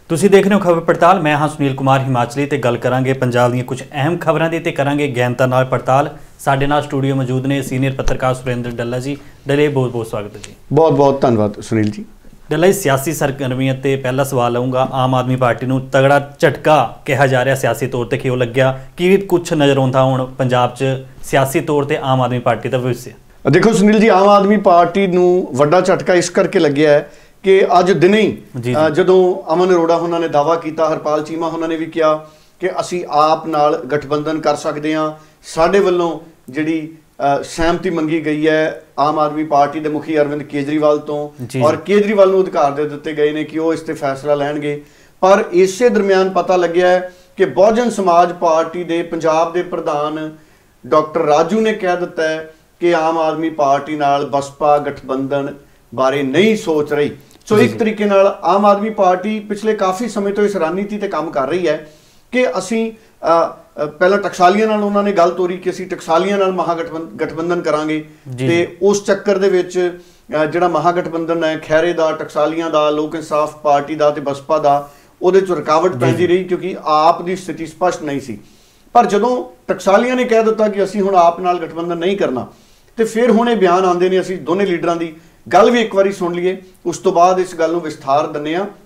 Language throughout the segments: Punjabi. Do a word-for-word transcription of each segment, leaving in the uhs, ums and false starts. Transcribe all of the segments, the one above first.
ਤੁਸੀਂ ਦੇਖ ਰਹੇ ਹੋ ਖਬਰ ਪੜਤਾਲ। मैं हाँ सुनील कुमार हिमाचली ਤੇ ਗੱਲ ਕਰਾਂਗੇ ਪੰਜਾਬ ਦੀਆਂ ਕੁਝ ਅਹਿਮ ਖਬਰਾਂ ਦੀ ਤੇ ਕਰਾਂਗੇ ਗਹਿਨਤਾ ਨਾਲ ਪੜਤਾਲ। ਸਾਡੇ ਨਾਲ ਸਟੂਡੀਓ ਮੌਜੂਦ ਨੇ ਸੀਨੀਅਰ ਪੱਤਰਕਾਰ ਸੁਰਿੰਦਰ ਡੱਲਾ ਜੀ। ਡੱਲੇ ਬਹੁਤ ਬਹੁਤ ਸਵਾਗਤ ਹੈ ਜੀ। ਬਹੁਤ ਬਹੁਤ ਧੰਨਵਾਦ ਸੁਨੀਲ ਜੀ। ਡੱਲਾ ਜੀ, ਸਿਆਸੀ ਸਰਗਰਮੀਆਂ ਤੇ ਪਹਿਲਾ ਸਵਾਲ ਆਉਂਗਾ। ਆਮ ਆਦਮੀ ਪਾਰਟੀ ਨੂੰ ਤਗੜਾ ਝਟਕਾ ਕਿਹਾ ਜਾ ਰਿਹਾ ਸਿਆਸੀ ਤੌਰ ਤੇ ਕਿਉਂ ਲੱਗਿਆ? ਕੀ ਕੁਝ ਨਜ਼ਰ ਆਉਂਦਾ ਹੁਣ ਪੰਜਾਬ 'ਚ ਸਿਆਸੀ ਤੌਰ ਤੇ ਆਮ ਆਦਮੀ ਪਾਰਟੀ ਦਾ ਭਵਿੱਖ? ਦੇਖੋ ਸੁਨੀਲ ਜੀ, ਆਮ ਆਦਮੀ ਪਾਰਟੀ ਨੂੰ ਵੱਡਾ ਝਟਕਾ ਇਸ ਕਰਕੇ ਲੱਗਿਆ ਹੈ कि अज दिन ही जदों अमन अरोड़ा होना ने दावा किया, हरपाल चीमा होना ने भी कहा कि असी आप नाल गठबंधन कर सकते हाँ। साडे वल्लों जिहड़ी सहमति मंगी गई है आम आदमी पार्टी के मुखी अरविंद केजरीवाल तो, और केजरीवाल नूं अधिकार दे दिते गए ने कि वो इस ते फैसला लैणगे। पर इसे दरम्यान पता लग्या है कि बहुजन समाज पार्टी के पंजाब के प्रधान डॉक्टर राजू ने कह दिता है कि आम आदमी पार्टी नाल बसपा गठबंधन बारे नहीं सोच रही। सो एक तरीके नाल आम आदमी पार्टी पिछले काफ़ी समय तो इस रणनीति ते काम कर रही है कि असी पहला टकसालियां नाल उन्होंने गल तोरी कि असी टकसालियां नाल महागठबंधन गठबंधन करांगे ते उस चक्कर दे विच जिहड़ा महागठबंधन है खैरे दा, टकसालियां दा, लोक इंसाफ पार्टी दा ते बसपा दा, उहदे च रुकावट पैंदी रही क्योंकि आप दी स्थिति स्पष्ट नहीं सी। पर जदों टकसालियां ने कह दिता कि असी हुण आप नाल गठबंधन नहीं करना ते फिर हुण इह बयान आंदे ने। असी दोने लीडरां दी गल भी एक बारी सुन लीए, उस तो बाद इस गल नूं विस्तार दिंदे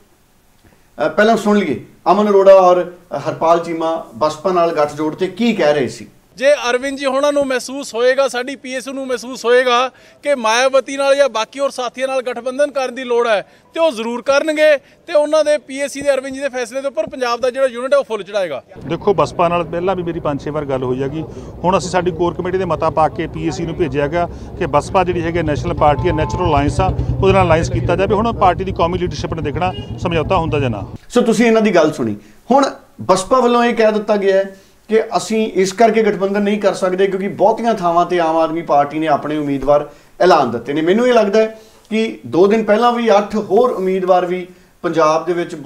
आ। पहला सुन लीए अमन अरोड़ा और हरपाल चीमा बसपा नाल गठजोड़ ते की कह रहे सी। जे अरविंद जी होना महसूस होएगा, साडी पीएस नूं महसूस होएगा कि मायावती नाल या बाकी और साथियों नाल गठबंधन करने की लोड़ है तो वो जरूर करनगे ते उन्हां दे पीएससी दे अरविंद जी दे फैसले के उपर पंजाब दा जिहड़ा यूनिट है वो फुल चढ़ाएगा। देखो बसपा नाल पहला भी मेरी पांच छे बार गल होई हैगी। हुण असीं साडी कोर कमेटी दे मता पा के पीएससी नूं भेजिया गया कि बसपा जिहड़ी हैगी नैशनल पार्टी है, नैचुरल अलायंस आ, उहदे नाल अलायंस कीता जावे। हुण पार्टी दी कौमी लीडरशिप ने देखना समझौता हुंदा जां ना। सो तुसीं इन्हां दी गल सुणी। हुण बसपा वल्लों इह कह दित्ता गया है कि असी इस करके गठबंधन नहीं कर सकते क्योंकि बहुतियां थावां ते आम आदमी पार्टी ने अपने उम्मीदवार ऐलान दिते ने। मैनूं ये लगता है कि दो दिन पहला भी अठ होर उम्मीदवार भी पंजाब दे विच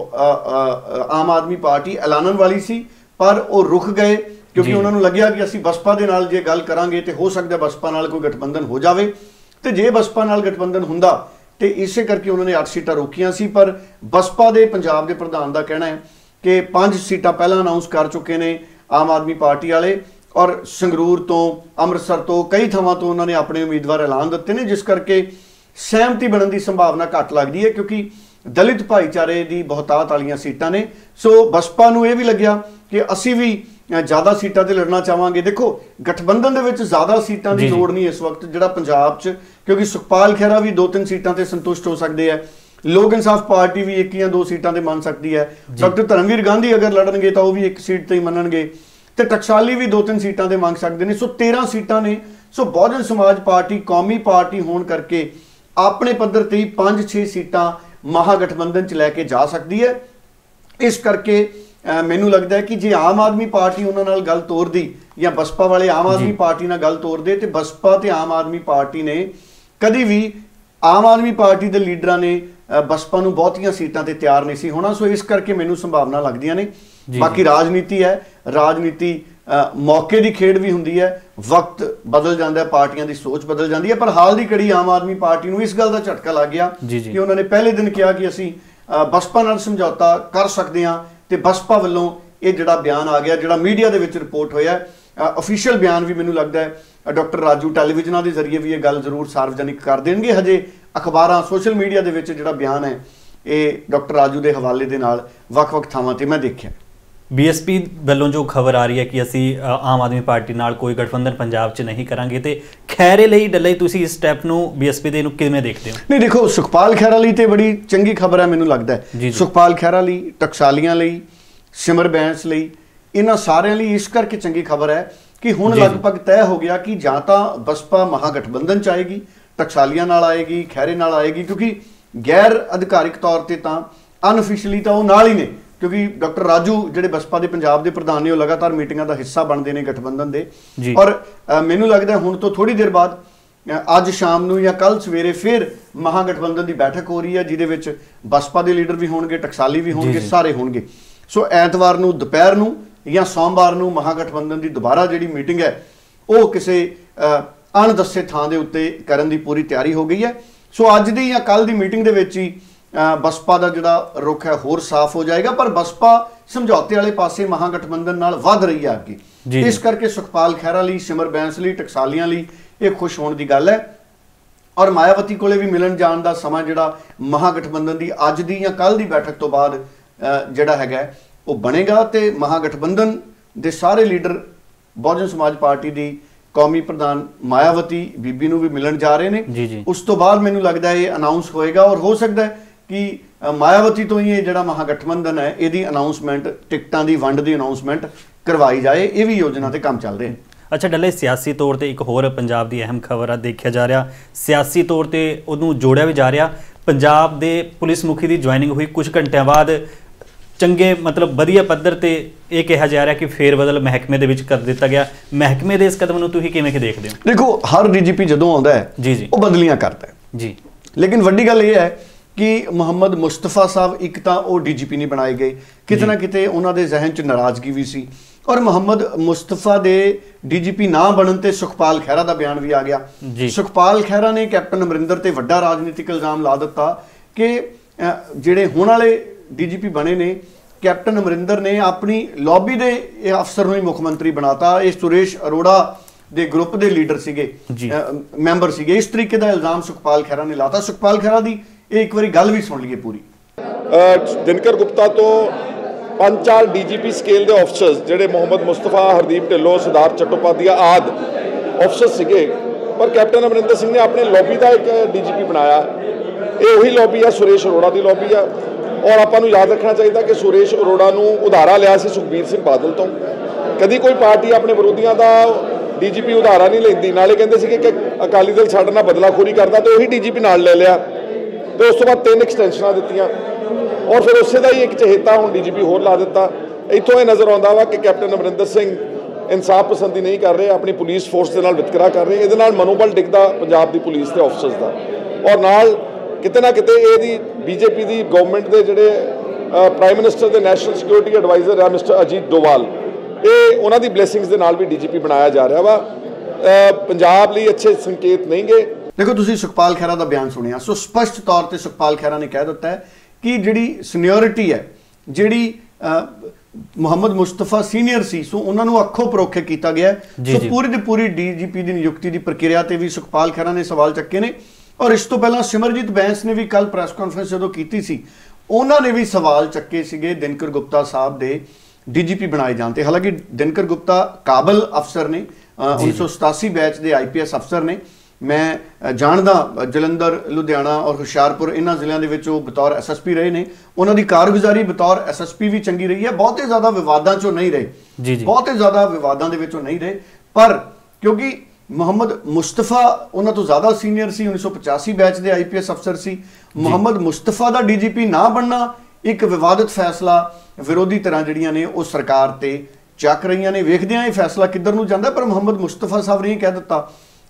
आम आदमी पार्टी ऐलानन वाली सी, पर वो रुक गए क्योंकि उन्होंने लग्या कि असी बसपा दे नाल जे गल करांगे तो हो सकता है बसपा नाल कोई गठबंधन हो जाए। तो जे बसपा नाल गठबंधन हुंदा तो इसे करके उन्होंने अठ सीटां रोकियां सी। पर बसपा दे पंजाब दे प्रधान का कहना है कि पांच सीटां पहला अनाउंस कर चुके ने आम आदमी पार्टी वाले, और संगरूर तो अमृतसर तो कई थावां तो उन्होंने अपने उम्मीदवार ऐलान दिते ने, जिस करके सहमति बनने की संभावना घट लगती है क्योंकि दलित भाईचारे की बहुतात वाली सीटां ने। सो बसपा नूं यह भी लग्या कि असी भी ज़्यादा सीटां ते लड़ना चाहांगे। देखो गठबंधन दे विच ज़्यादा सीटां की लोड़ नहीं इस वक्त जिहड़ा पंजाब च, क्योंकि सुखपाल खैरा भी दो तीन सीटां ते संतुष्ट हो सकते हैं, लोक इंसाफ पार्टी भी एक या दो सीटां ते मन सकती है, डॉक्टर धर्मवीर गांधी अगर लड़नगे तो वह भी एक सीट ते ही मनणगे, तो टकसाली भी दो तीन सीटां ते मंग सकते हैं। सो तेरह सीटां ने। सो बहुजन समाज पार्टी कौमी पार्टी होने करके अपने पद्धर ते ही पांच छे सीटां महागठबंधन च लैके जा सकती है। इस करके मैनूं लगता है कि जे आम आदमी पार्टी उन्हां नाल गल तोड़दी या बसपा वाले आम आदमी पार्टी नाल गल तोड़दे तो बसपा ते आम आदमी पार्टी ने कदी भी आम आदमी पार्टी के लीडरां ने बसपा नूं बहुतियां सीटां ते तैयार नहीं सी होना। सो इस करके मैनूं संभावना लगदियां ने। बाकी राजनीति है, राजनीति मौके की खेड भी हुंदी है, वक्त बदल जाता है, पार्टियां की सोच बदल जाती है। पर हाल की घड़ी आम आदमी पार्टी नूं इस गल का झटका लग गया कि उन्होंने पहले दिन कहा कि असी बसपा नाल समझौता कर सकते हैं, तो बसपा वालों ये जिहड़ा बयान आ गया जिहड़ा मीडिया दे विच रिपोर्ट होया ऑफिशियल बयान भी मैनूं लगता है डॉक्टर राजू टैलीविजन के जरिए भी ये गल जरूर सार्वजनिक कर देंगे। हजे अखबारां सोशल मीडिया दे विच जिहड़ा बयान है ये डॉक्टर राजू के हवाले दे नाल वख-वख थावां ते मैं देखिया। बीएसपी वालों जो खबर आ रही है कि असी आम आदमी पार्टी नाल कोई गठबंधन पंजाब च नहीं करांगे, तो खैरे लई डल्ले तुसीं इस स्टैप नूं बीएसपी दे नूं किवें देखते हो? नहीं देखो, सुखपाल खैरा लई ते बड़ी चंगी खबर है मैनूं लगता है। सुखपाल खैरा लई, टकसालियां लई, सिमर बैंस लई, इन्हां सारिਆਂ ਲਈ इस करके चंगी खबर है कि हुण लगभग तय हो गया कि जां तां बसपा महागठबंधन च आएगी, टकसालियां नाल आएगी, खैरे नाल आएगी, क्योंकि गैर अधिकारिक तौर पर तो अनऑफिशियली तो वो नाल ही ने, क्योंकि डॉक्टर राजू जिहड़े बसपा के पंजाब के प्रधान ने लगातार मीटिंगां का हिस्सा बनते हैं गठबंधन के। और मैनूं लगता है हुण तो थोड़ी देर बाद अज शाम नूं या कल सवेरे फिर महागठबंधन की बैठक हो रही है जिहदे विच बसपा के लीडर भी होणगे, टकसाली भी होणगे, सारे होणगे। सो ऐतवार नूं दोपहर नूं या सोमवार नूं महागठबंधन की दोबारा जिहड़ी मीटिंग है वो किसी अणदस्से थां दे उत्ते करन दी पूरी तैयारी हो गई है। सो अज दी या कल दी मीटिंग दे विच ही ਬਸਪਾ ਦਾ ਜਿਹੜਾ ਰੁਖ ਹੈ ਹੋਰ ਸਾਫ਼ ਹੋ ਜਾਏਗਾ। ਪਰ ਬਸਪਾ ਸਮਝੌਤੇ ਵਾਲੇ ਪਾਸੇ ਮਹਾਗਠਬੰਧਨ ਨਾਲ ਵੱਧ ਰਹੀ ਹੈ ਅੱਗੇ। ਇਸ ਕਰਕੇ ਸੁਖਪਾਲ ਖਹਿਰਾ ਲਈ, ਸਿਮਰ ਬੈਂਸ ਲਈ, ਟਕਸਾਲੀਆਂ ਲਈ ਇਹ ਖੁਸ਼ ਹੋਣ ਦੀ ਗੱਲ ਹੈ। ਔਰ ਮਾਇਆਵਤੀ ਕੋਲੇ ਵੀ ਮਿਲਣ ਜਾਣ ਦਾ ਸਮਾਂ ਜਿਹੜਾ ਮਹਾਗਠਬੰਧਨ ਦੀ ਅੱਜ ਦੀ ਜਾਂ ਕੱਲ ਦੀ ਬੈਠਕ ਤੋਂ ਬਾਅਦ ਜਿਹੜਾ ਹੈਗਾ ਉਹ ਬਣੇਗਾ। ਤੇ ਮਹਾਗਠਬੰਧਨ ਦੇ ਸਾਰੇ ਲੀਡਰ ਬਹੁਜਨ ਸਮਾਜ ਪਾਰਟੀ ਦੀ ਕੌਮੀ ਪ੍ਰਧਾਨ ਮਾਇਆਵਤੀ ਬੀਬੀ ਨੂੰ ਵੀ ਮਿਲਣ ਜਾ ਰਹੇ ਨੇ। ਉਸ ਤੋਂ ਬਾਅਦ ਮੈਨੂੰ ਲੱਗਦਾ ਇਹ ਅਨਾਉਂਸ ਹੋਏਗਾ ਔਰ ਹੋ ਸਕਦਾ ਹੈ ਕਿ ਮਾਇਆਵਤੀ ਤੋਂ ਹੀ ਇਹ ਜਿਹੜਾ ਮਹਾਗਠਬੰਧਨ ਹੈ ਇਹਦੀ ਅਨਾਉਂਸਮੈਂਟ, ਟਿਕਟਾਂ ਦੀ ਵੰਡ ਦੀ ਅਨਾਉਂਸਮੈਂਟ ਕਰਵਾਈ ਜਾਏ। ਇਹ ਵੀ ਯੋਜਨਾ ਤੇ ਕੰਮ ਚੱਲ ਰਿਹਾ। ਅੱਛਾ ਡੱਲੇ, ਸਿਆਸੀ ਤੌਰ ਤੇ ਇੱਕ ਹੋਰ ਪੰਜਾਬ ਦੀ ਅਹਿਮ ਖਬਰ ਆ ਦੇਖਿਆ ਜਾ ਰਿਹਾ, ਸਿਆਸੀ ਤੌਰ ਤੇ ਉਹਨੂੰ ਜੋੜਿਆ ਵੀ ਜਾ ਰਿਹਾ। ਪੰਜਾਬ ਦੇ ਪੁਲਿਸ ਮੁਖੀ ਦੀ ਜੁਆਇਨਿੰਗ ਹੋਈ ਕੁਝ ਘੰਟਿਆਂ ਬਾਅਦ ਚੰਗੇ ਮਤਲਬ ਵਧੀਆ ਪੱਧਰ ਤੇ ਇਹ ਕਿਹਾ ਜਾ ਰਿਹਾ ਕਿ ਫੇਰ ਬਦਲ ਮਹਿਕਮੇ ਦੇ ਵਿੱਚ ਕਰ ਦਿੱਤਾ ਗਿਆ। ਮਹਿਕਮੇ ਦੇ ਇਸ ਕਦਮ ਨੂੰ ਤੁਸੀਂ ਕਿਵੇਂ ਕਿ ਦੇਖਦੇ ਹੋ? ਦੇਖੋ, ਹਰ ਡੀਜੀਪੀ ਜਦੋਂ ਆਉਂਦਾ ਹੈ ਜੀ ਜੀ ਉਹ ਬਦਲੀਆਂ ਕਰਦਾ ਹੈ ਜੀ, ਲੇਕਿਨ ਵੱਡੀ ਗੱਲ ਇਹ ਹੈ ਕਿ ਮੁਹੰਮਦ ਮੁਸਤਫਾ ਸਾਹਿਬ ਇੱਕ ਤਾਂ ਉਹ ਡੀਜੀਪੀ ਨਹੀਂ ਬਣਾਏ ਗਏ, ਕਿਤੇ ਨਾ ਕਿਤੇ ਉਹਨਾਂ ਦੇ ਜ਼ਿਹਨ 'ਚ ਨਾਰਾਜ਼ਗੀ ਵੀ ਸੀ। ਔਰ ਮੁਹੰਮਦ ਮੁਸਤਫਾ ਦੇ ਡੀਜੀਪੀ ਨਾ ਬਣਨ ਤੇ ਸੁਖਪਾਲ ਖਹਿਰਾ ਦਾ ਬਿਆਨ ਵੀ ਆ ਗਿਆ। ਸੁਖਪਾਲ ਖਹਿਰਾ ਨੇ ਕੈਪਟਨ ਅਮਰਿੰਦਰ ਤੇ ਵੱਡਾ ਰਾਜਨੀਤਿਕ ਇਲਜ਼ਾਮ ਲਾ ਦਿੱਤਾ ਕਿ ਜਿਹੜੇ ਹੁਣ ਵਾਲੇ ਡੀਜੀਪੀ ਬਣੇ ਨੇ, ਕੈਪਟਨ ਅਮਰਿੰਦਰ ਨੇ ਆਪਣੀ ਲੌਬੀ ਦੇ ਅਫਸਰ ਨੂੰ ਹੀ ਮੁੱਖ ਮੰਤਰੀ ਬਣਾਤਾ। ਇਹ ਸੁਰੇਸ਼ ਅਰੋੜਾ ਦੇ ਗਰੁੱਪ ਦੇ ਲੀਡਰ ਸੀਗੇ, ਮੈਂਬਰ ਸੀਗੇ। ਇਸ ਤਰੀਕੇ ਦਾ ਇਲਜ਼ਾਮ ਸੁਖਪਾਲ ਖਹਿਰਾ ਨੇ ਲਾਤਾ। ਸੁਖਪਾਲ ਖਹਿਰਾ ਦੀ ਇਹ ਇੱਕ ਵਾਰੀ ਗੱਲ ਵੀ ਸੁਣ ਲਈਏ ਪੂਰੀ। ਦਿਨਕਰ ਗੁਪਤਾ ਤੋਂ ਪੰਜ ਚਾਰ ਡੀਜੀਪੀ ਸਕੇਲ ਦੇ ਅਫਸਰਸ ਜਿਹੜੇ ਮੁਹੰਮਦ ਮੁਸਤਫਾ, ਹਰਦੀਪ ਢਿੱਲੋਂ, ਸਿਧਾਰਥ ਚੱਟੋਪਾਧਿਆ ਆਦਿ ਅਫਸਰ ਸੀਗੇ, ਪਰ ਕੈਪਟਨ ਅਮਰਿੰਦਰ ਸਿੰਘ ਨੇ ਆਪਣੇ ਲੌਬੀ ਦਾ ਇੱਕ ਡੀਜੀਪੀ ਬਣਾਇਆ। ਇਹ ਉਹੀ ਲੌਬੀ ਆ, ਸੁਰੇਸ਼ ਅਰੋੜਾ ਦੀ ਲੌਬੀ ਆ। ਔਰ ਆਪਾਂ ਨੂੰ ਯਾਦ ਰੱਖਣਾ ਚਾਹੀਦਾ ਕਿ ਸੁਰੇਸ਼ ਅਰੋੜਾ ਨੂੰ ਉਧਾਰਾ ਲਿਆ ਸੀ ਸੁਖਬੀਰ ਸਿੰਘ ਬਾਦਲ ਤੋਂ। ਕਦੀ ਕੋਈ ਪਾਰਟੀ ਆਪਣੇ ਵਿਰੋਧੀਆਂ ਦਾ ਡੀਜੀਪੀ ਉਧਾਰਾ ਨਹੀਂ ਲੈਂਦੀ। ਨਾਲੇ ਕਹਿੰਦੇ ਸੀ ਕਿ ਅਕਾਲੀ ਦਲ ਸਾਡੇ ਨਾਲ ਬਦਲਾਖੋਰੀ ਕਰਦਾ, ਤੇ ਉਹੀ ਡੀਜੀਪੀ ਨਾਲ ਲੈ ਲਿਆ ਤੇ ਉਸ ਤੋਂ ਬਾਅਦ ਤਿੰਨ ਐਕਸਟੈਂਸ਼ਨਾਂ ਦਿੱਤੀਆਂ ਔਰ ਫਿਰ ਉਸੇ ਦਾ ਹੀ ਇੱਕ ਚਹੇਤਾ ਹੁਣ ਡੀਜੀਪੀ ਹੋਰ ਲਾ ਦਿੱਤਾ। ਇੱਥੋਂ ਇਹ ਨਜ਼ਰ ਆਉਂਦਾ ਵਾ ਕਿ ਕੈਪਟਨ ਅਮਰਿੰਦਰ ਸਿੰਘ ਇਨਸਾਫ ਪਸੰਦੀ ਨਹੀਂ ਕਰ ਰਹੇ, ਆਪਣੀ ਪੁਲਿਸ ਫੋਰਸ ਦੇ ਨਾਲ ਵਿਤਕਰਾ ਕਰ ਰਹੇ। ਇਹਦੇ ਨਾਲ ਮਨੋਬਲ ਡਿੱਗਦਾ ਪੰਜਾਬ ਦੀ ਪੁਲਿਸ ਦੇ ਅਫਸਰਸ ਦਾ। ਔਰ ਨਾਲ ਕਿਤੇ ਨਾ ਕਿਤੇ ਇਹਦੀ ਬੀਜੇਪੀ ਦੀ ਗਵਰਨਮੈਂਟ ਦੇ ਜਿਹੜੇ ਪ੍ਰਾਈਮ ਮਿਨਿਸਟਰ ਦੇ ਨੈਸ਼ਨਲ ਸਿਕਿਉਰਿਟੀ ਐਡਵਾਈਜ਼ਰ ਆ ਮਿਸਟਰ ਅਜੀਤ ਡੋਵਾਲ, ਇਹ ਉਹਨਾਂ ਦੀ ਬਲੇਸਿੰਗਸ ਦੇ ਨਾਲ ਵੀ ਡੀਜੀਪੀ ਬਣਾਇਆ ਜਾ ਰਿਹਾ ਵਾ। ਪੰਜਾਬ ਲਈ ਅੱਛੇ ਸੰਕੇਤ ਨਹੀਂ ਗੇ। ਦੇਖੋ, ਤੁਸੀਂ ਸੁਖਪਾਲ ਖਹਿਰਾ ਦਾ ਬਿਆਨ ਸੁਣਿਆ, ਸੋ ਸਪਸ਼ਟ ਤੌਰ ਤੇ ਸੁਖਪਾਲ ਖਹਿਰਾ ਨੇ ਕਹਿ ਦਿੱਤਾ ਹੈ ਕਿ ਜਿਹੜੀ ਸੀਨੀਅਰਿਟੀ ਹੈ, ਜਿਹੜੀ ਮੁਹੰਮਦ ਮੁਸਤਫਾ ਸੀਨੀਅਰ ਸੀ, ਸੋ ਉਹਨਾਂ ਨੂੰ ਅੱਖੋਂ ਪਰੋਖੇ ਕੀਤਾ ਗਿਆ। ਸੋ ਪੂਰੀ ਦੀ ਪੂਰੀ ਡੀਜੀਪੀ ਦੀ ਨਿਯੁਕਤੀ ਦੀ ਪ੍ਰਕਿਰਿਆ ਤੇ ਵੀ ਸੁਖਪਾਲ ਖਹਿਰਾ ਨੇ ਸਵਾਲ ਚੱਕੇ ਨੇ। ਔਰ ਇਸ ਤੋਂ ਪਹਿਲਾਂ ਸਿਮਰਜੀਤ ਬੈਂਸ ਨੇ ਵੀ ਕੱਲ ਪ੍ਰੈਸ ਕਾਨਫਰੰਸ ਜਦੋਂ ਕੀਤੀ ਸੀ, ਉਹਨਾਂ ਨੇ ਵੀ ਸਵਾਲ ਚੱਕੇ ਸੀਗੇ ਦਿਨਕਰ ਗੁਪਤਾ ਸਾਹਿਬ ਦੇ ਡੀਜੀਪੀ ਬਣਾਏ ਜਾਣ ਤੇ। ਹਾਲਾਂਕਿ ਦਿਨਕਰ ਗੁਪਤਾ ਕਾਬਲ ਅਫਸਰ ਨੇ, ਉੱਨੀ ਸੌ ਸਤਾਸੀ ਬੈਚ ਦੇ ਆਈਪੀਐਸ ਅਫਸਰ ਨੇ। ਮੈਂ ਜਾਣਦਾ ਜਲੰਧਰ, ਲੁਧਿਆਣਾ ਔਰ ਹੁਸ਼ਿਆਰਪੁਰ, ਇਹਨਾਂ ਜ਼ਿਲ੍ਹਿਆਂ ਦੇ ਵਿੱਚ ਉਹ ਬਤੌਰ ਐਸਐਸਪੀ ਰਹੇ ਨੇ। ਉਹਨਾਂ ਦੀ ਕਾਰਗੁਜ਼ਾਰੀ ਬਤੌਰ ਐਸਐਸਪੀ ਵੀ ਚੰਗੀ ਰਹੀ ਹੈ। ਬਹੁਤੇ ਜ਼ਿਆਦਾ ਵਿਵਾਦਾਂ 'ਚੋਂ ਨਹੀਂ ਰਹੇ, ਬਹੁਤੇ ਜ਼ਿਆਦਾ ਵਿਵਾਦਾਂ ਦੇ ਵਿੱਚੋਂ ਨਹੀਂ ਰਹੇ। ਪਰ ਕਿਉਂਕਿ ਮੁਹੰਮਦ ਮੁਸਤਫਾ ਉਹਨਾਂ ਤੋਂ ਜ਼ਿਆਦਾ ਸੀਨੀਅਰ ਸੀ, ਉੱਨੀ ਸੌ ਪਚਾਸੀ ਬੈਚ ਦੇ ਆਈਪੀਐਸ ਅਫਸਰ ਸੀ। ਮੁਹੰਮਦ ਮੁਸਤਫਾ ਦਾ ਡੀਜੀਪੀ ਨਾ ਬਣਨਾ ਇੱਕ ਵਿਵਾਦਤ ਫੈਸਲਾ ਵਿਰੋਧੀ ਧਿਰਾਂ ਜਿਹੜੀਆਂ ਨੇ ਉਹ ਸਰਕਾਰ ਤੇ ਚੱਕ ਰਹੀਆਂ ਨੇ। ਵੇਖਦੇ ਹਾਂ ਇਹ ਫੈਸਲਾ ਕਿੱਧਰ ਨੂੰ ਜਾਂਦਾ। ਪਰ ਮੁਹੰਮਦ ਮੁਸਤਫਾ ਸਾਹਿਬ ਨੇ ਕਹਿ ਦਿੱਤਾ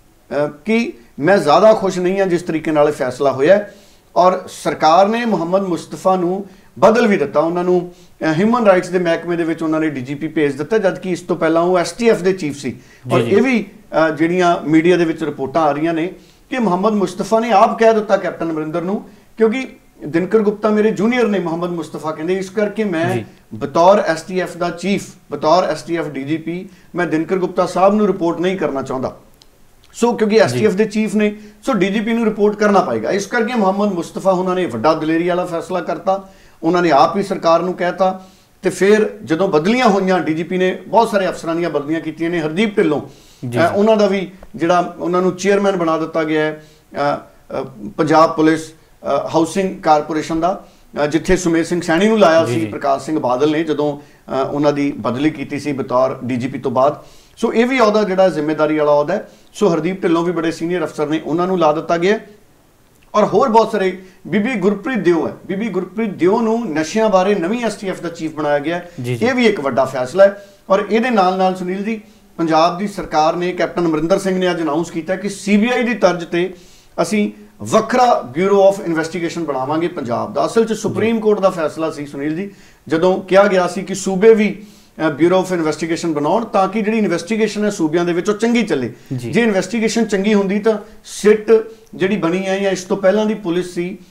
ਕਿ ਮੈਂ ਜ਼ਿਆਦਾ ਖੁਸ਼ ਨਹੀਂ ਹਾਂ ਜਿਸ ਤਰੀਕੇ ਨਾਲ ਫੈਸਲਾ ਹੋਇਆ। ਔਰ ਸਰਕਾਰ ਨੇ ਮੁਹੰਮਦ ਮੁਸਤਫਾ ਨੂੰ ਬਦਲ ਵੀ ਦਿੱਤਾ। ਉਹਨਾਂ ਨੂੰ ਹਿਊਮਨ ਰਾਈਟਸ ਦੇ ਮਹਿਕਮੇ ਦੇ ਵਿੱਚ ਉਹਨਾਂ ਨੇ ਡੀਜੀਪੀ ਭੇਜ ਦਿੱਤਾ, ਜਦਕਿ ਇਸ ਤੋਂ ਪਹਿਲਾਂ ਉਹ ਐਸਟੀਐਫ ਦੇ ਚੀਫ ਸੀ। ਔਰ ਇਹ ਵੀ ਜਿਹੜੀਆਂ ਮੀਡੀਆ ਦੇ ਵਿੱਚ ਰਿਪੋਰਟਾਂ ਆ ਰਹੀਆਂ ਨੇ ਕਿ ਮੁਹੰਮਦ ਮੁਸਤਫਾ ਨੇ ਆਪ ਕਹਿ ਦਿੱਤਾ ਕੈਪਟਨ ਅਮਰਿੰਦਰ ਨੂੰ, ਕਿਉਂਕਿ ਦਿਨਕਰ ਗੁਪਤਾ ਮੇਰੇ ਜੂਨੀਅਰ ਨੇ, ਮੁਹੰਮਦ ਮੁਸਤਫਾ ਕਹਿੰਦੇ, ਇਸ ਕਰਕੇ ਮੈਂ ਬਤੌਰ ਐਸਟੀਐਫ ਦਾ ਚੀਫ, ਬਤੌਰ ਐਸਟੀਐਫ ਡੀਜੀਪੀ ਮੈਂ ਦਿਨਕਰ ਗੁਪਤਾ ਸਾਹਿਬ ਨੂੰ ਰਿਪੋਰਟ ਨਹੀਂ ਕਰਨਾ ਚਾਹੁੰਦਾ। ਸੋ ਕਿਉਂਕਿ ਐਸਟੀਐਫ ਦੇ ਚੀਫ ਨੇ, ਸੋ ਡੀਜੀਪੀ ਨੂੰ ਰਿਪੋਰਟ ਕਰਨਾ ਪਏਗਾ। ਇਸ ਕਰਕੇ ਮੁਹੰਮਦ ਮੁਸਤਫਾ ਉਹਨਾਂ ਨੇ ਵੱਡਾ ਦਲੇਰੀ ਵਾਲਾ ਫੈਸਲਾ ਕਰਤਾ। ਉਹਨਾਂ ਨੇ ਆਪ ਹੀ ਸਰਕਾਰ ਨੂੰ ਕਹਿਤਾ। ਤੇ ਫਿਰ ਜਦੋਂ ਬਦਲੀਆਂ ਹੋਈਆਂ, ਡੀਜੀਪੀ ਨੇ ਬਹੁਤ ਸਾਰੇ ਅਫਸਰਾਂ ਦੀਆਂ ਬਦਲੀਆਂ ਕੀਤੀਆਂ ਨੇ। ਹਰਦੀਪ ਢਿੱਲੋਂ, ਉਹਨਾਂ ਦਾ ਵੀ ਜਿਹੜਾ ਉਹਨਾਂ ਨੂੰ ਚੇਅਰਮੈਨ ਬਣਾ ਦਿੱਤਾ ਗਿਆ ਹੈ ਪੰਜਾਬ ਪੁਲਿਸ ਹਾਊਸਿੰਗ ਕਾਰਪੋਰੇਸ਼ਨ ਦਾ, ਜਿੱਥੇ ਸੁਮੇਧ ਸਿੰਘ ਸੈਣੀ ਨੂੰ ਲਾਇਆ ਸੀ ਪ੍ਰਕਾਸ਼ ਸਿੰਘ ਬਾਦਲ ਨੇ ਜਦੋਂ ਉਹਨਾਂ ਦੀ ਬਦਲੀ ਕੀਤੀ ਸੀ ਬਤੌਰ ਡੀਜੀਪੀ ਤੋਂ ਬਾਅਦ। ਸੋ ਇਹ ਵੀ ਅਹੁਦਾ ਜਿਹੜਾ ਜ਼ਿੰਮੇਵਾਰੀ ਵਾਲਾ ਅਹੁਦਾ ਹੈ। ਸੋ ਹਰਦੀਪ ਢਿੱਲੋਂ ਵੀ ਬੜੇ ਸੀਨੀਅਰ ਅਫਸਰ ਨੇ, ਉਹਨਾਂ ਨੂੰ ਲਾ ਦਿੱਤਾ ਗਿਆ। ਔਰ ਹੋਰ ਬਹੁਤ ਸਾਰੇ, ਬੀਬੀ ਗੁਰਪ੍ਰੀਤ ਦਿਓ ਹੈ, ਬੀਬੀ ਗੁਰਪ੍ਰੀਤ ਦਿਓ ਨੂੰ ਨਸ਼ਿਆਂ ਬਾਰੇ ਨਵੀਂ ਐਸਟੀਐਫ ਦਾ ਚੀਫ ਬਣਾਇਆ ਗਿਆ। ਇਹ ਵੀ ਇੱਕ ਵੱਡਾ ਫੈਸਲਾ ਹੈ। ਔਰ ਇਹਦੇ ਨਾਲ ਨਾਲ ਸੁਨੀਲ ਜੀ, ਪੰਜਾਬ ਦੀ ਸਰਕਾਰ ਨੇ, ਕੈਪਟਨ ਅਮਰਿੰਦਰ ਸਿੰਘ ਨੇ ਅੱਜ ਅਨਾਉਂਸ ਕੀਤਾ ਕਿ ਸੀਬੀਆਈ ਦੀ ਤਰਜ਼ ਤੇ ਅਸੀਂ ਵੱਖਰਾ ਬਿਊਰੋ ਆਫ ਇਨਵੈਸਟੀਗੇਸ਼ਨ ਬਣਾਵਾਂਗੇ ਪੰਜਾਬ ਦਾ। ਅਸਲ 'ਚ ਸੁਪਰੀਮ ਕੋਰਟ ਦਾ ਫੈਸਲਾ ਸੀ ਸੁਨੀਲ ਜੀ, ਜਦੋਂ ਕਿਹਾ ਗਿਆ ਸੀ ਕਿ ਸੂਬੇ ਵੀ ਬਿਊਰੋ ਆਫ ਇਨਵੈਸਟੀਗੇਸ਼ਨ ਬਣਾਉਣ ਤਾਂ ਕਿ ਜਿਹੜੀ ਇਨਵੈਸਟੀਗੇਸ਼ਨ ਹੈ ਸੂਬਿਆਂ ਦੇ ਵਿੱਚ ਉਹ ਚੰਗੀ ਚੱਲੇ। ਜੇ ਇਨਵੈਸਟੀਗੇਸ਼ਨ ਚੰਗੀ ਹੁੰਦੀ ਤਾਂ ਸਿੱਟ ਜਿਹੜੀ ਬਣੀ ਹੈ ਜਾਂ ਇਸ ਤੋਂ ਪਹਿਲਾਂ ਦੀ ਪੁਲਿਸ ਸੀ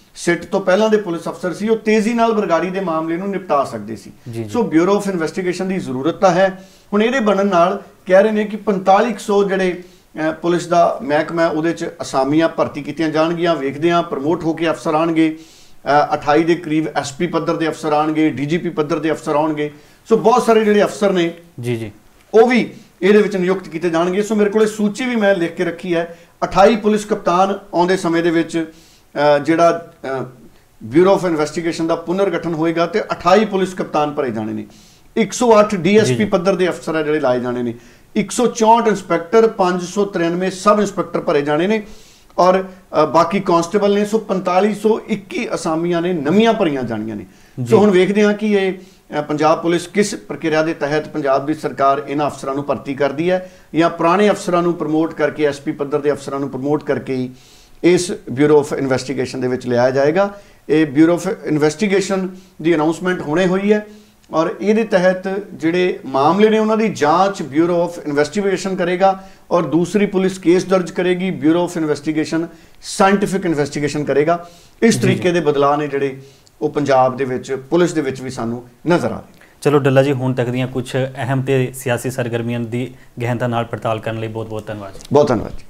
ਸਿੱਟ ਤੋਂ ਪਹਿਲਾਂ ਦੇ ਪੁਲਿਸ ਅਫਸਰ ਸੀ, ਉਹ ਤੇਜ਼ੀ ਨਾਲ ਬਰਗਾੜੀ ਦੇ ਮਾਮਲੇ ਨੂੰ ਨਿਪਟਾ ਸਕਦੇ ਸੀ। ਸੋ ਬਿਊਰੋ ਆਫ ਇਨਵੈਸਟੀਗੇਸ਼ਨ ਦੀ ਜ਼ਰੂਰਤ ਤਾਂ ਹੈ। ਹੁਣ ਇਹਦੇ ਬਣਨ ਨਾਲ ਕਹਿ ਰਹੇ ਨੇ ਕਿ ਪੰਤਾਲੀ ਸੌ ਜਿਹੜੇ ਪੁਲਿਸ ਦਾ ਮਹਿਕਮਾ ਉਹਦੇ 'ਚ ਅਸਾਮੀਆਂ ਭਰਤੀ ਕੀਤੀਆਂ ਜਾਣਗੀਆਂ। ਵੇਖਦੇ ਹਾਂ, ਪ੍ਰਮੋਟ ਹੋ ਕੇ ਅਫਸਰ ਆਉਣਗੇ, ਅਠਾਈ ਦੇ ਕਰੀਬ ਐਸ ਪੀ ਪੱਧਰ ਦੇ ਅਫਸਰ ਆਉਣਗੇ, ਡੀ ਜੀ ਪੀ ਪੱਧਰ ਦੇ ਅਫਸਰ ਆਉਣਗੇ। ਸੋ ਬਹੁਤ ਸਾਰੇ ਜਿਹੜੇ ਅਫਸਰ ਨੇ ਜੀ ਜੀ ਉਹ ਵੀ ਇਹਦੇ ਵਿੱਚ ਨਿਯੁਕਤ ਕੀਤੇ ਜਾਣਗੇ। ਸੋ ਮੇਰੇ ਕੋਲ ਸੂਚੀ ਵੀ ਮੈਂ ਲਿਖ ਕੇ ਰੱਖੀ ਹੈ। ਅਠਾਈ ਪੁਲਿਸ ਕਪਤਾਨ ਆਉਂਦੇ ਸਮੇਂ ਦੇ ਵਿੱਚ ਜਿਹੜਾ ਬਿਊਰੋ ਆਫ ਇਨਵੈਸਟੀਗੇਸ਼ਨ ਦਾ ਪੁਨਰ ਗਠਨ ਹੋਏਗਾ ਤੇ ਅਠਾਈ ਪੁਲਿਸ ਕਪਤਾਨ ਭਰੇ ਜਾਣੇ ਨੇ। ਇੱਕ ਸੌ ਅੱਠ ਡੀ ਐਸ ਪੀ ਪੱਧਰ ਦੇ ਅਫਸਰ ਆ ਜਿਹੜੇ ਲਾਏ ਜਾਣੇ ਨੇ। ਇੱਕ ਸੌ ਚੌਂਹਠ ਇੰਸਪੈਕਟਰ, ਪੰਜ ਸੌ ਤਰਿਆਨਵੇਂ ਸਬ ਇੰਸਪੈਕਟਰ ਭਰੇ ਜਾਣੇ ਨੇ ਔਰ ਬਾਕੀ ਕਾਂਸਟੇਬਲ ਨੇ। ਸੋ ਪੰਤਾਲੀ ਸੌ ਇੱਕੀ ਅਸਾਮੀਆਂ ਨੇ ਨਵੀਆਂ ਭਰੀਆਂ ਜਾਣੀਆਂ ਨੇ। ਸੋ ਹੁਣ ਵੇਖਦੇ ਹਾਂ ਕਿ ਇਹ ਪੰਜਾਬ ਪੁਲਿਸ ਕਿਸ ਪ੍ਰਕਿਰਿਆ ਦੇ ਤਹਿਤ ਪੰਜਾਬ ਦੀ ਸਰਕਾਰ ਇਹਨਾਂ ਅਫਸਰਾਂ ਨੂੰ ਭਰਤੀ ਕਰਦੀ ਹੈ ਜਾਂ ਪੁਰਾਣੇ ਅਫਸਰਾਂ ਨੂੰ ਪ੍ਰਮੋਟ ਕਰਕੇ, ਐਸ ਪੀ ਪੱਧਰ ਦੇ ਅਫਸਰਾਂ ਨੂੰ ਪ੍ਰਮੋਟ ਕਰਕੇ ਹੀ ਇਸ ਬਿਊਰੋ ਆਫ ਇਨਵੈਸਟੀਗੇਸ਼ਨ ਦੇ ਵਿੱਚ ਲਿਆਇਆ ਜਾਏਗਾ। ਇਹ ਬਿਊਰੋ ਆਫ ਇਨਵੈਸਟੀਗੇਸ਼ਨ ਦੀ ਅਨਾਉਂਸਮੈਂਟ ਹੁਣੇ ਹੋਈ ਹੈ ਔਰ ਇਹਦੇ ਤਹਿਤ ਜਿਹੜੇ ਮਾਮਲੇ ਨੇ ਉਹਨਾਂ ਦੀ ਜਾਂਚ ਬਿਊਰੋ ਆਫ ਇਨਵੈਸਟੀਗੇਸ਼ਨ ਕਰੇਗਾ ਔਰ ਦੂਸਰੀ ਪੁਲਿਸ ਕੇਸ ਦਰਜ ਕਰੇਗੀ। Bureau of investigation scientific investigation ਕਰੇਗਾ। ਇਸ ਤਰੀਕੇ ਦੇ ਬਦਲਾਅ ਨੇ ਜਿਹੜੇ ਉਹ ਪੰਜਾਬ ਦੇ ਵਿੱਚ ਪੁਲਿਸ ਦੇ ਵਿੱਚ ਵੀ ਸਾਨੂੰ ਨਜ਼ਰ ਆ ਰਹੇ। ਚਲੋ ਡੱਲਾ ਜੀ, ਹੁਣ ਤੱਕ ਦੀਆਂ ਕੁਝ ਅਹਿਮ ਤੇ ਸਿਆਸੀ ਸਰਗਰਮੀਆਂ ਦੀ ਗਹਿਨਤਾ ਨਾਲ ਪੜਤਾਲ ਕਰਨ ਲਈ ਬਹੁਤ ਬਹੁਤ ਧੰਨਵਾਦ ਜੀ। ਬਹੁਤ ਧੰਨਵਾਦ ਜੀ।